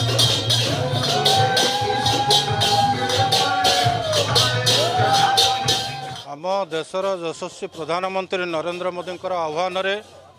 आम देशर यशस्वी प्रधानमंत्री नरेंद्र मोदी आह्वान रे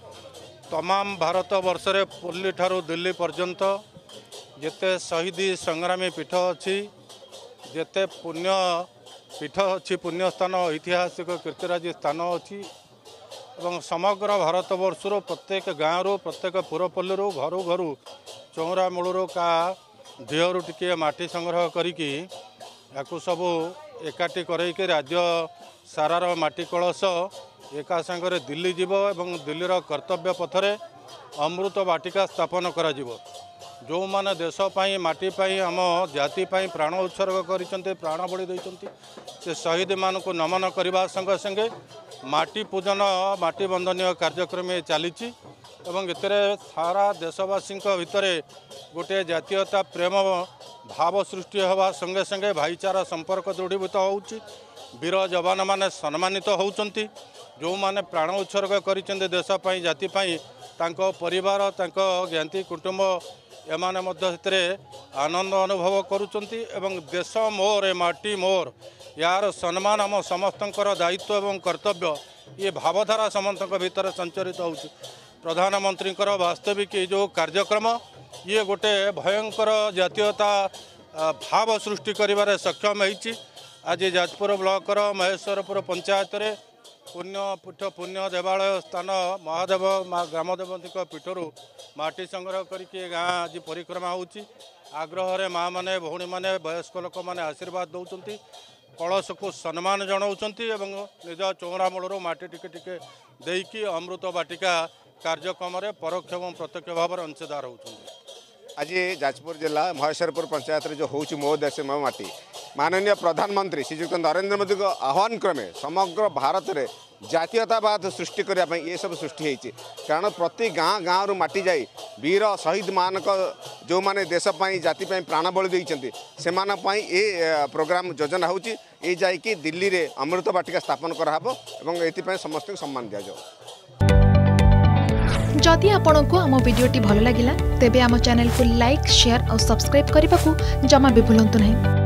तमाम भारत वर्ष रे पुल्ली ठारू दिल्ली पर्यंत जेते शहीदी संग्रामी पीठ अच्छी जेते पुण्य पीठ अच्छी पुण्य स्थान ऐतिहासिक कीर्तिराजी स्थान अच्छी एवं समग्र भारत वर्षर प्रत्येक गाँव प्रत्येक पुरपल्ली घर घर चौरा मूलू का ढीहरु टिके माटी संग्रह करिकी याकू सबू एकाठी करैके राज्य सारार माटी कलश एका संगे दिल्ली जीव एवं दिल्लीर कर्तव्य पथरे अमृत वाटिका स्थापन करा जीवो। जो माने देश पाई माटी पाई आम जाति पाई प्राण उत्सर्ग करिसंते प्राण बलि दैसंती से शहीद मान को नमन करने संगे संगे माटी पूजन माटी बंधनीय कार्यक्रम चली एवं इतरे सारा देशवासी भितर गोटे जातीयता प्रेम भाव सृष्टि हवा संगे संगे भाईचारा संपर्क दृढ़ीभूत होउची। वीर जवान माने सम्मानित होउचंती जो माने प्राण उत्सर्ग करिसेंते देश पाई जाति पाई तांको परिवार तांको ज्ञाति कुटुंब एमाने मध्य भितरे आनंद अनुभव करुचंती एवं देश मोर माटी मोर यार सम्मान आम समस्तंकर दायित्व एवं कर्तव्य ये भावधारा समस्त भीतर संचरित होउची। प्रधानमंत्री वास्तविक जो कार्यक्रम ये गोटे भयंकर जातीयता भाव सृष्टि करिबारे सक्षम होइची। आज जाजपुर ब्लॉकर महेश्वरपुर पंचायत रे पुण्यपीठ पुण्य देवालय स्थान महादेव ग्रामदेवती पीठर माटी संग्रह करके गाँ आज परिक्रमा होउची। आग्रह माँ माने भौणी माने वयस्क लोक माने आशीर्वाद दौरान कलश को सम्मान जनाउछंती एवं निज चौरा मूलर माटी टिके टिके देकी अमृत वाटिका कार्यक्रम रे परोक्ष एवं प्रत्यक्ष भाव अंशदार होउछंती। आज जाजपुर जिला महेश्वरपुर पंचायत जो हूँ मो देश मो माटी माननीय प्रधानमंत्री श्रीजुक्त नरेंद्र मोदी को आह्वान क्रमे समग्र भारत में जातीयतावाद सृष्टि करने ये सब सृष्टि होती कारण प्रति गाँ गाँव माटी जाई वीर शहीद मान जो माने देश जाति प्राण बलि देइछन्ति सेमान पई ए प्रोग्राम योजना होची ए जाई कि दिल्ली रे अमृत वाटिका स्थापन कराहबो एवं एथि समस्त को सम्मान दिया जाओ। जदि आपंक आम भिडी भल लगा तेब आम चैनल को लाइक शेयर और सब्सक्राइब करने को जमा भी भूलु नहीं।